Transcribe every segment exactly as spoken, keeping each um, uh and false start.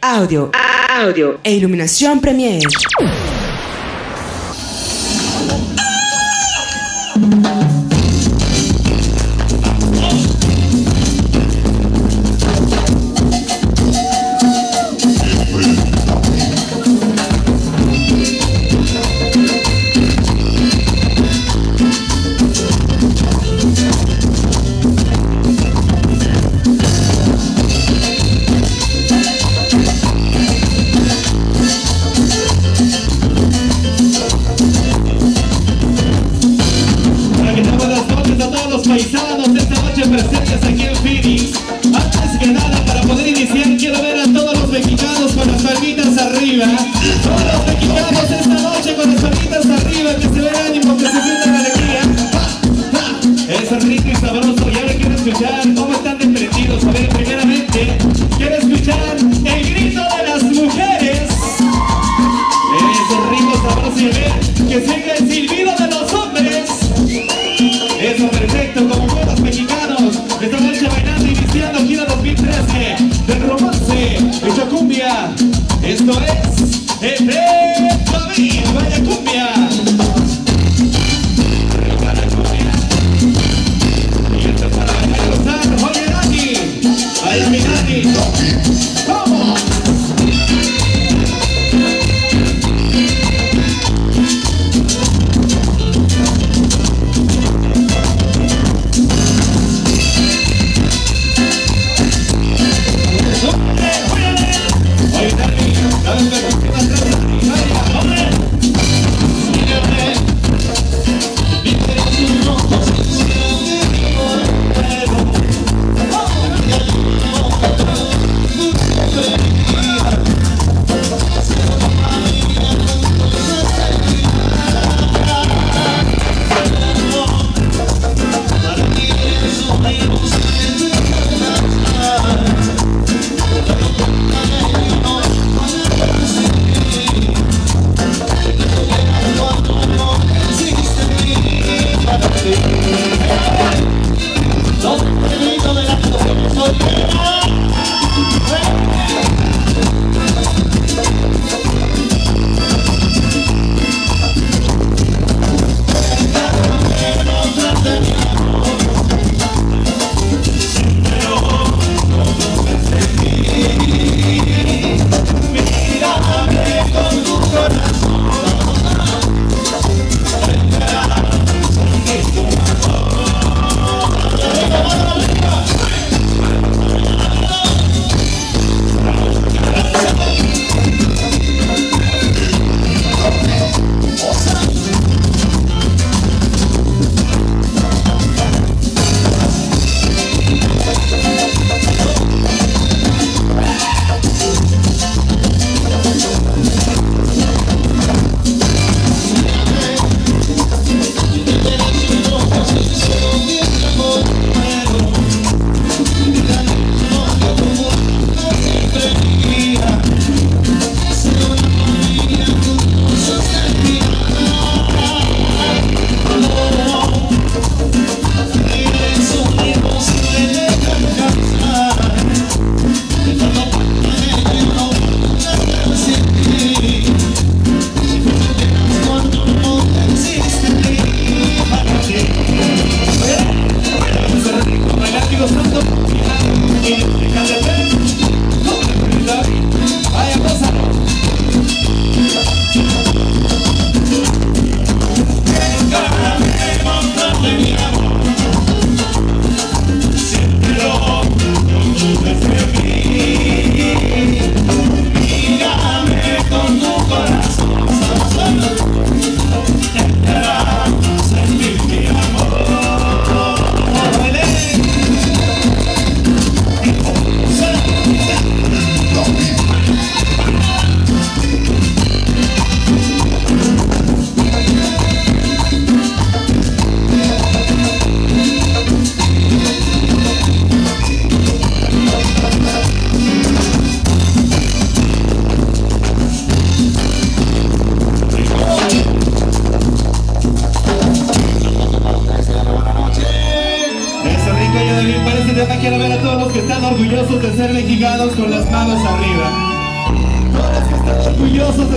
Audio, audio e iluminación Premiere. Paisanos de esta noche presentes aquí en Phoenix. Antes que nada, para poder iniciar, quiero ver a todos los mexicanos con las palmitas arriba. Todos los mexicanos esta noche con las palmitas arriba, que se ve el ánimo, que se sienta la alegría. ¡Ja! ¡Ja! Eso es rico y sabroso. Y ahora quiero escuchar cómo están de prendidos. A ver, primeramente, quiero escuchar el grito de las mujeres. Eso es rico, sabroso. Y a ver, que siga el silbido de los hombres. Eso, perfecto, como buenos mexicanos. Esta noche bailando, iniciando gira dos mil trece del romance hecho cumbia. Esto es el de David, vaya cumbia. Para cumbia. Y esto es para gozar. Oye, Dani, ay, mi Dani, ¿cómo? We'll be right back.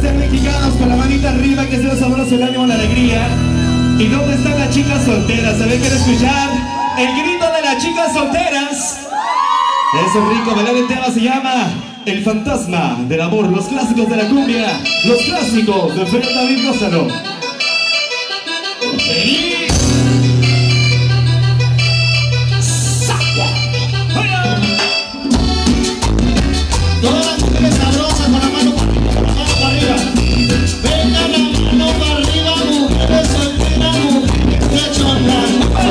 ser mexicanos con la manita arriba, que sea sabroso el ánimo, la alegría. ¿Y dónde están las chicas solteras? ¿Saben quieren escuchar el grito de las chicas solteras? Es un rico bailar. El tema se llama El Fantasma del Amor, los clásicos de la cumbia, los clásicos de Fred David Gózalo. Todas las mujeres sabrosas con la mano para arriba, con la mano para arriba. Venga la mano para arriba, mujeres solteras, mujeres cachonas.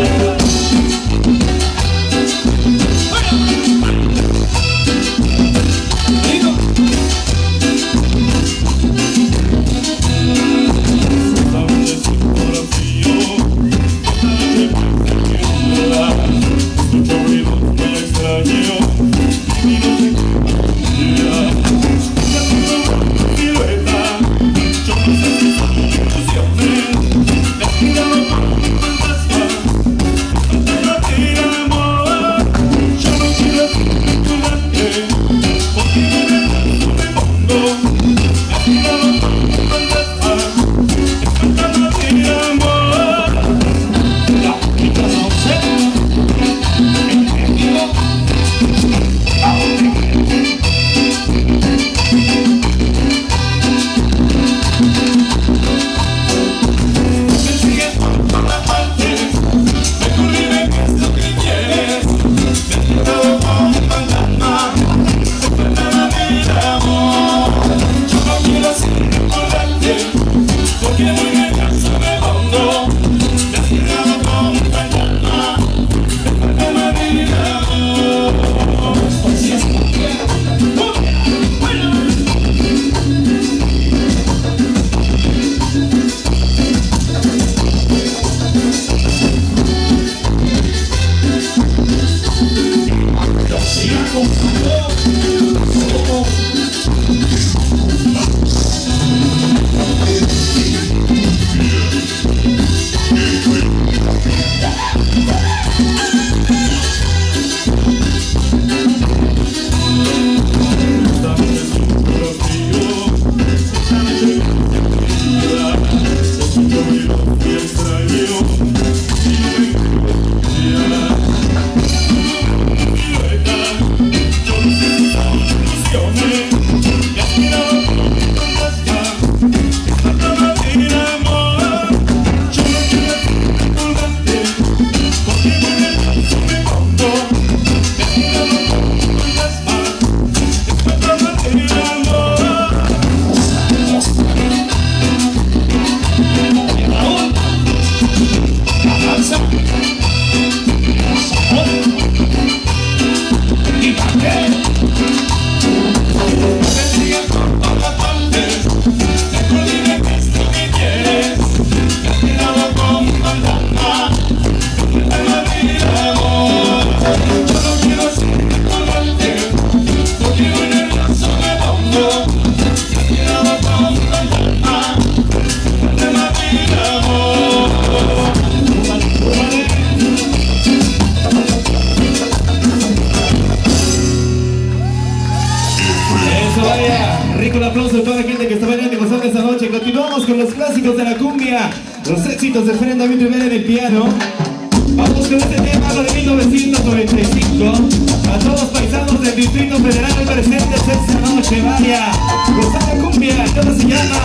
Un aplauso a toda la gente que está bailando y gozando esta noche. Continuamos con los clásicos de la cumbia, los éxitos de Fred David Rivera en el piano. Vamos con este tema de mil novecientos noventa y cinco. A todos los paisanos del Distrito Federal presentes esta noche, vaya, gozar la cumbia. Todo se llama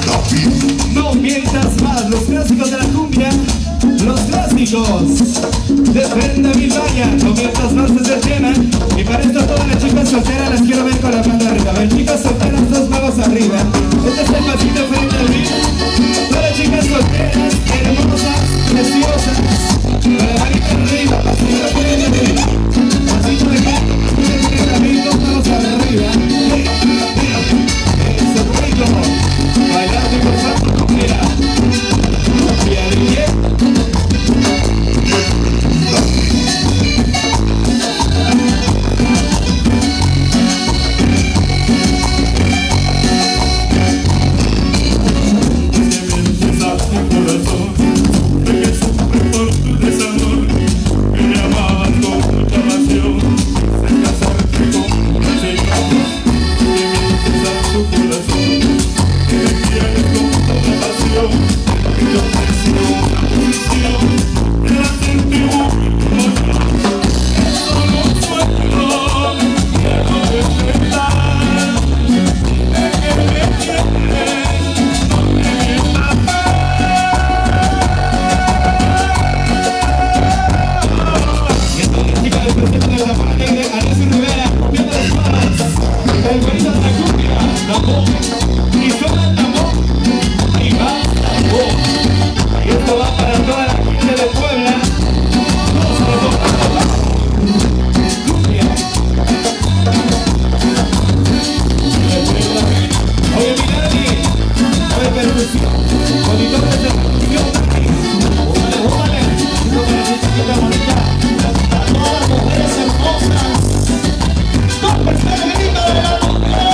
No Mientas Más, los clásicos de la cumbia, los clásicos de Fred David, vaya, No Mientas Más es el tema. Y para esto todas las chicas solteras las quiero ver con la mano arriba. A ver, chicas solteras, dos manos arriba. Este es el pasito de Fred David. Todas las chicas solteras, hermosas, preciosas, con la manita arriba, pasito de Fred David, pasito de Fred David, dos manos arriba. Eso, rico, bailando y gozando cumbia, cumbia de bien. Corazón, a la cumbia, tambor, y suena el tambor, y va tambor. Y esto va para toda la gente de Puebla. Vamos a tocar cumbia. Oye, mi Dani, oye, percusión, monitor de percusión, Dani. Óvale, óvale, esto para mi chiquita bonita, para todas las mujeres hermosas. ¡Con el grito de la mujer!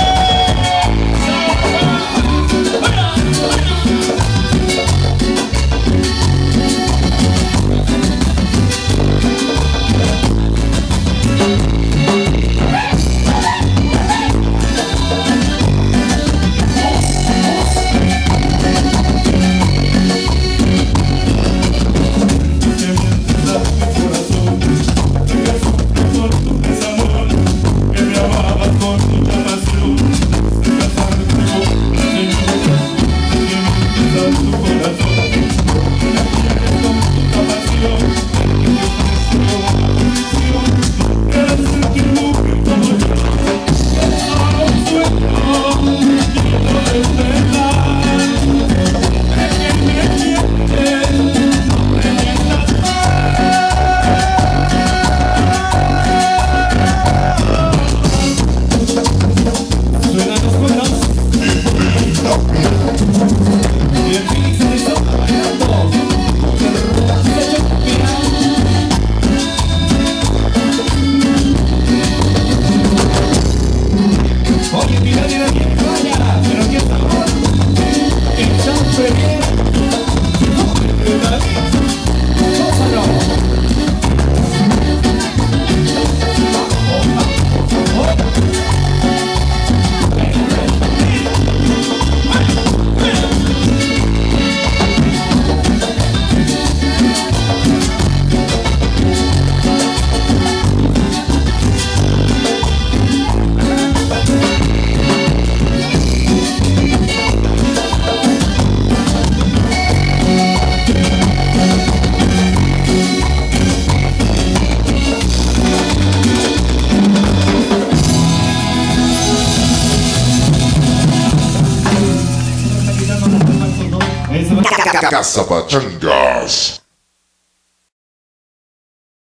Caça-Pachangas.